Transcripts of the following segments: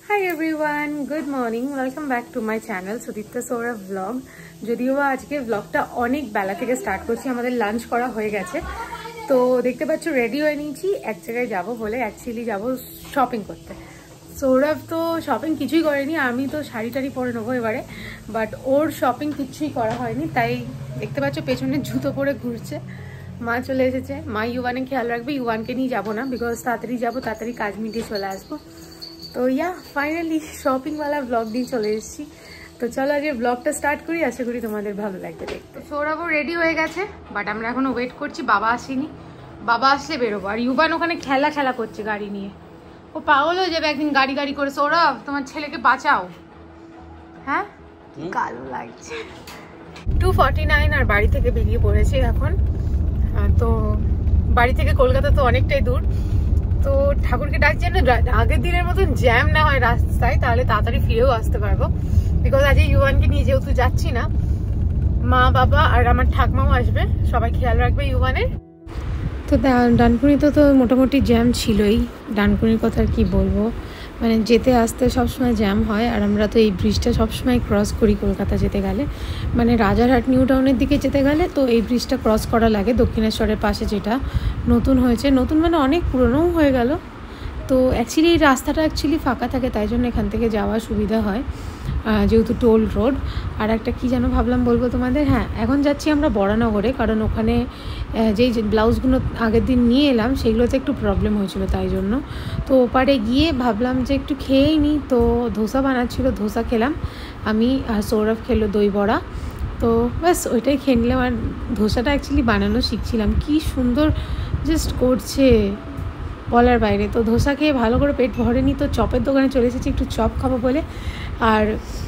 High everyone, good morning, welcome back to my channel Sudipta Sourav vlog. যদিও আজকে ব্লগটা অনেক বেলা থেকে স্টার্ট করছি, আমাদের লাঞ্চ করা হয়ে গেছে। তো দেখতে পাচ্ছ রেডি হয়ে নিয়েছি, এক জায়গায় যাবো বলে, অ্যাকচুয়ালি যাবো শপিং করতে। সৌরভ তো শপিং কিছুই করেনি, আমি তো শাড়ি টাড়ি পরে নেবো এবারে, বাট ওর শপিং কিছুই করা হয়নি। তাই দেখতে পাচ্ছ পেছনে জুতো পরে ঘুরছে। মা চলে এসেছে, মা ইউয়ানের খেয়াল রাখবে, ইউয়ানকে নিয়ে যাবো না, বিকজ তাড়াতাড়ি যাবো, তাড়াতাড়ি কাজ মিটিয়ে চলে আসবো। তো ফাইনালি শপিংওয়ালা ব্লগ দিয়ে চলে এসেছি। তো চলো আজকে ব্লগটা স্টার্ট করি, আশা করি তোমাদের ভালো লাগবে দেখতে। সৌরভও রেডি হয়ে গেছে, বাট আমরা এখনো ওয়েট করছি, বাবা আসেনি, বাবা আসলে বেরোবো। আর ইউবান ওখানে খেলা করছে গাড়ি নিয়ে, ও পাগল হয়ে যাবে একদিন গাড়ি করে। সৌরভ, তোমার ছেলেকে বাঁচাও। হ্যাঁ, কালো লাগছে। 2:49 আর বাড়ি থেকে বেরিয়ে পড়েছে এখন। তো বাড়ি থেকে কলকাতা তো অনেকটাই দূর। তো ঠাকুরকে ডাকছি না আগের দিনের মতন জ্যাম না হয় রাস্তায়, তাহলে তাড়াতাড়ি ফিরেও আসতে পারবো। বিকজ আজকে ইউয়ানকে নিয়ে যেহেতু যাচ্ছি না, মা বাবা আর আমার ঠাকমাও আসবে, সবাই খেয়াল রাখবে ইউয়ানের। তো ডানকুনিতে তো মোটামুটি জ্যাম ছিলই। ডানকুনির কথা আর কি বলবো, মানে যেতে আসতে সবসময় জ্যাম হয়। আর আমরা তো এই ব্রিজটা সবসময় ক্রস করি কলকাতা যেতে গেলে, মানে রাজারহাট নিউ টাউনের দিকে যেতে গেলে তো এই ব্রিজটা ক্রস করা লাগে, দক্ষিণেশ্বরের পাশে, যেটা নতুন হয়েছে। নতুন মানে অনেক পুরনোও হয়ে গেল। তো অ্যাকচুয়ালি এই রাস্তাটা ফাঁকা থাকে, তাই জন্য এখান থেকে যাওয়া সুবিধা হয়, যেহেতু টোল রোড। আর একটা কি যেন ভাবলাম বলবো তোমাদের, হ্যাঁ, এখন যাচ্ছি আমরা বরানগরে, কারণ ওখানে যেই ব্লাউজগুলো আগের দিন নিয়ে এলাম সেগুলোতে একটু প্রবলেম হয়েছিল, তাই জন্য। তো ওপারে গিয়ে ভাবলাম যে একটু খেয়েই নিই, তো ধোসা বানাচ্ছিল, ধোসা খেলাম আমি, আর সৌরভ খেলো দই বড়া। তো ব্যাস ওইটাই খেয়ে নিলাম। আর ধোসাটা অ্যাকচুয়ালি বানানো শিখছিলাম, কি সুন্দর জাস্ট করছে বলার বাইরে। তো ধোসা খেয়ে ভালো করে পেট ভরেনি, তো চপের দোকানে চলে এসেছি একটু চপ খাবো বলে। আর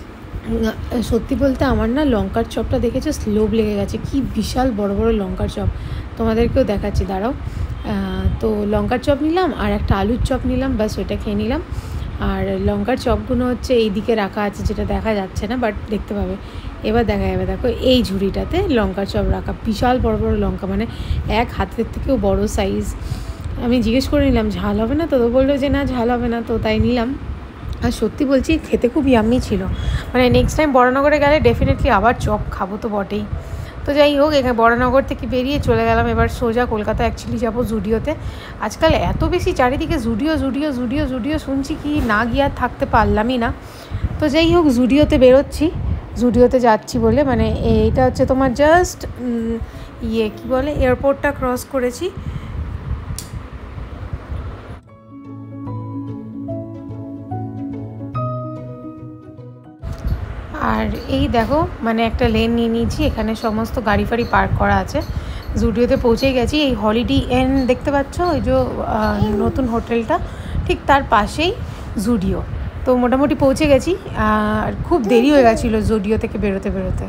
সত্যি বলতে আমার না লঙ্কার চপটা দেখেছে লোভ লেগে গেছে, কি বিশাল বড় বড় লঙ্কার চপ, তোমাদেরকেও দেখাচ্ছি দাঁড়াও। তো লঙ্কার চপ নিলাম আর একটা আলুর চপ নিলাম, ব্যাস ওইটা খেয়ে নিলাম। আর লঙ্কার চপগুলো হচ্ছে এই দিকে রাখা আছে, যেটা দেখা যাচ্ছে না, বাট দেখতে পাবে এবার দেখা যাবে। দেখো এই ঝুড়িটাতে লঙ্কার চপ রাখা, বিশাল বড় বড় লঙ্কা, মানে এক হাতের থেকেও বড় সাইজ। আমি জিজ্ঞেস করে নিলাম ঝাল হবে না, তো বললো যে না ঝাল হবে না, তো তাই নিলাম। আর সত্যি বলছি খেতে খুব ইয়াম্মি ছিল, মানে নেক্সট টাইম বড়নগরে গেলে ডেফিনেটলি আবার চপ খাবো তো বটেই। তো যাই হোক, এখানে বড়নগর থেকে বেরিয়ে চলে গেলাম এবার সোজা কলকাতা। অ্যাকচুয়ালি যাবো জুডিওতে। আজকাল এত বেশি চারিদিকে জুডিও শুনছি, কি না গিয়ে আর থাকতে পারলামই না। তো যাই হোক, জুডিওতে বেরোচ্ছি, জুডিওতে যাচ্ছি বলে, মানে এইটা হচ্ছে তোমার জাস্ট কি বলে, এয়ারপোর্টটা ক্রস করেছি। আর এই দেখো, মানে একটা লেন নিয়ে নিয়েছি, এখানে সমস্ত গাড়ি ফাড়ি পার্ক করা আছে। জুডিওতে পৌঁছেই গেছি। এই হলিডে ইন দেখতে পাচ্ছ, ওই যে নতুন হোটেলটা, ঠিক তার পাশেই জুডিও। তো মোটামুটি পৌঁছে গেছি, আর খুব দেরি হয়ে গেছিলো জুডিও থেকে বেরোতে।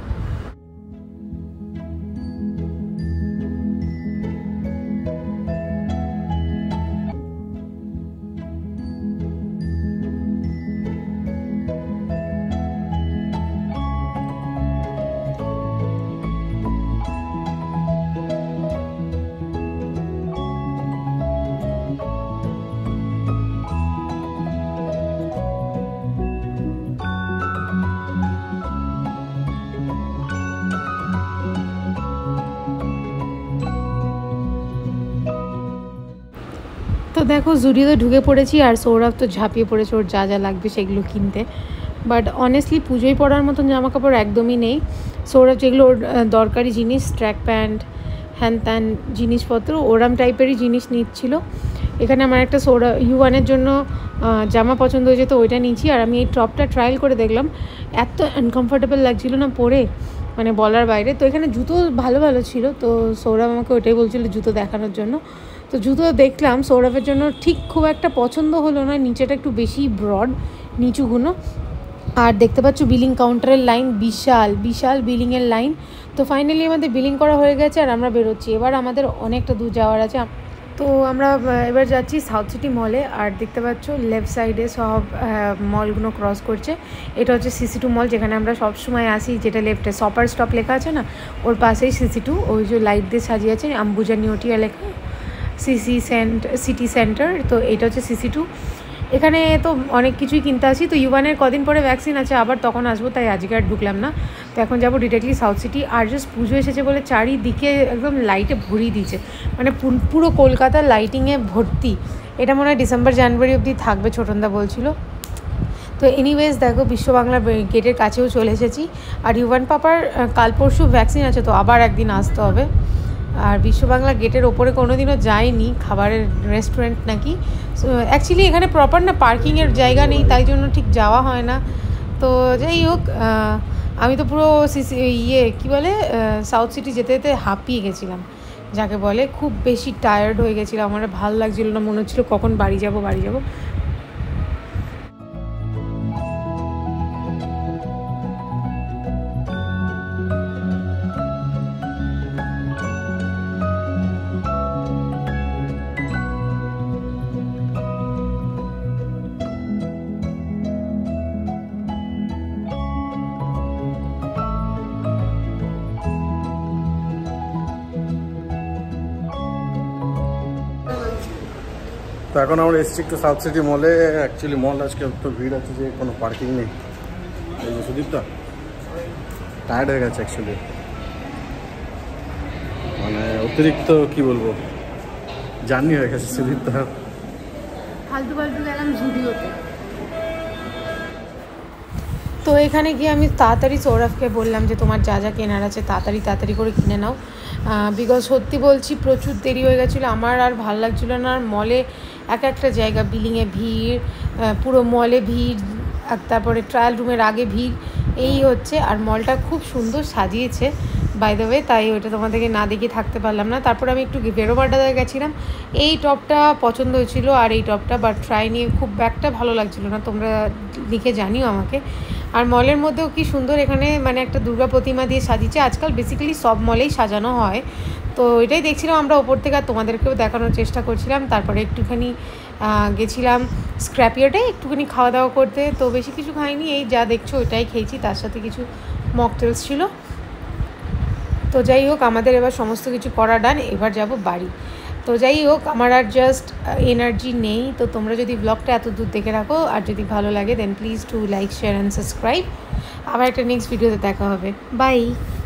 তো দেখো জুডিওতে ঢুকে পড়েছি, আর সৌরভ তো ঝাঁপিয়ে পড়েছে ওর যা যা লাগবে সেগুলো কিনতে। বাট অনেস্টলি পুজোয় পরার মতন জামা কাপড় একদমই নেই। সৌরভ যেগুলো ওর দরকারি জিনিস, ট্র্যাক প্যান্ট, হ্যান ত্যান জিনিসপত্র, ওরাম টাইপেরই জিনিস নিচ্ছিল। এখানে আমার একটা ইউয়ানের জন্য জামা পছন্দ হয়েছে, তো ওইটা নিচ্ছি। আর আমি এই টপটা ট্রায়াল করে দেখলাম, এত আনকমফোর্টেবল লাগছিল না পরে, মানে বলার বাইরে। তো এখানে জুতো ভালো ছিল, তো সৌরভ আমাকে ওইটাই বলছিল জুতো দেখানোর জন্য। তো জুতো দেখলাম, সৌরভের জন্য ঠিক খুব একটা পছন্দ হলো না, নিচেটা একটু বেশি ব্রড, নিচুগুলো। আর দেখতে পাচ্ছ বিলিং কাউন্টারের লাইন, বিশাল বিলিংয়ের লাইন। তো ফাইনালি আমাদের বিলিং করা হয়ে গেছে, আর আমরা বেরোচ্ছি। এবার আমাদের অনেকটা দূর যাওয়ার আছে। তো আমরা এবার যাচ্ছি সাউথ সিটি মলে। আর দেখতে পাচ্ছ লেফট সাইডে সব মলগুলো ক্রস করছে। এটা হচ্ছে CC2 মল, যেখানে আমরা সব সময় আসি, যেটা লেফটে শপার স্টপ লেখা আছে না, ওর পাশেই CC2, ওই যে লাইট দিয়ে সাজিয়ে আছে, আম্বুজা নিউটিয়া লেখা, সিটি সেন্টার। তো এটা হচ্ছে CC2। এখানে তো অনেক কিছুই কিনতে আসি। তো ইউয়ানের কদিন পরে ভ্যাকসিন আছে, আবার তখন আসবো, তাই আজকে আর ঢুকলাম না। তো এখন যাবো ডিরেক্টলি সাউথ সিটি। আর জাস্ট পুজো এসেছে বলে চারিদিকে একদম লাইটে ভরিয়ে দিয়েছে, মানে পুরো কলকাতার লাইটিংয়ে ভর্তি। এটা মনে হয় ডিসেম্বর জানুয়ারি অবধি থাকবে, ছোটনদা বলছিল। তো এনিওয়েজ দেখো, বিশ্ব বাংলা গেটের কাছেও চলে এসেছি। আর ইউয়ান পাপার কাল পরশু ভ্যাকসিন আছে, তো আবার একদিন আসতে হবে। আর বিশ্ব বাংলা গেটের ওপরে কোনো দিনও যায়নি, খাবারের রেস্টুরেন্ট নাকি। অ্যাকচুয়ালি এখানে প্রপার না পার্কিংয়ের জায়গা নেই, তাই জন্য ঠিক যাওয়া হয় না। তো যাই হোক, আমি তো পুরো কী বলে সাউথ সিটি যেতে যেতে হাঁপিয়ে গেছিলাম, যাকে বলে। খুব বেশি টায়ার্ড হয়ে গেছিলাম, আমার ভালো লাগছিল না, মনে হচ্ছিলো কখন বাড়ি যাব। তো এখন আমরা এসেছি একটু সাউথ সিটি মলে। অ্যাকচুয়ালি মল আজকে একটু ভিড় আছে, যে কোনো পার্কিং নেই। এই যে সুদীপটা টায়ার্ড হয়ে গেছে অ্যাকচুয়ালি, মানে অতিরিক্ত কি বলবো, জার্নি হয়ে গেছে সুদীপটা। ফালতু গেলাম জুডিওতে। তো এখানে গিয়ে আমি তাড়াতাড়ি সৌরভকে বললাম যে তোমার যা যা কেনার আছে তাড়াতাড়ি করে কিনে নাও, বিকজ সত্যি বলছি প্রচুর দেরি হয়ে গেছিলো, আমার আর ভাল লাগছিলো না। আর মলে একটা জায়গা বিলিংয়ে ভিড়, পুরো মলে ভিড়, আর তারপরে ট্রায়াল রুমের আগে ভিড়, এই হচ্ছে। আর মলটা খুব সুন্দর সাজিয়েছে বাই দ্য ওয়ে, তাই ওইটা তোমাদেরকে না দেখে থাকতে পারলাম না। তারপর আমি একটু বেরোবাড্ডায় গেছিলাম, এই টপটা পছন্দ হয়েছিল আর এই টপটা, বাট ট্রাই নিয়ে খুব একটা ভালো লাগছিলো না, তোমরা লিখে জানিও আমাকে। আর মলের মধ্যেও কি সুন্দর, এখানে মানে একটা দুর্গা প্রতিমা দিয়ে সাজিয়েছে। আজকাল বেসিক্যালি সব মলেই সাজানো হয়, তো এটাই দেখছিলাম আমরা ওপর থেকে, আর তোমাদেরকেও দেখানোর চেষ্টা করছিলাম। তারপরে একটুখানি গেছিলাম স্ক্র্যাপিয়ার্ডে একটুখানি খাওয়া দাওয়া করতে। তো বেশি কিছু খাইনি, এই যা দেখছো ওইটাই খেয়েছি, তার সাথে কিছু মকটেলস ছিল। তো যাই হোক, আমাদের এবার সমস্ত কিছু করা ডান, এবার যাব বাড়ি। তো যাই হোক, আমার আর জাস্ট এনার্জি নেই। তো তোমরা যদি ব্লগটা এত দূর দেখে রাখো, আর যদি ভালো লাগে then please to like, share and subscribe. আবার একটা নেক্সট ভিডিওতে দেখা হবে। বাই।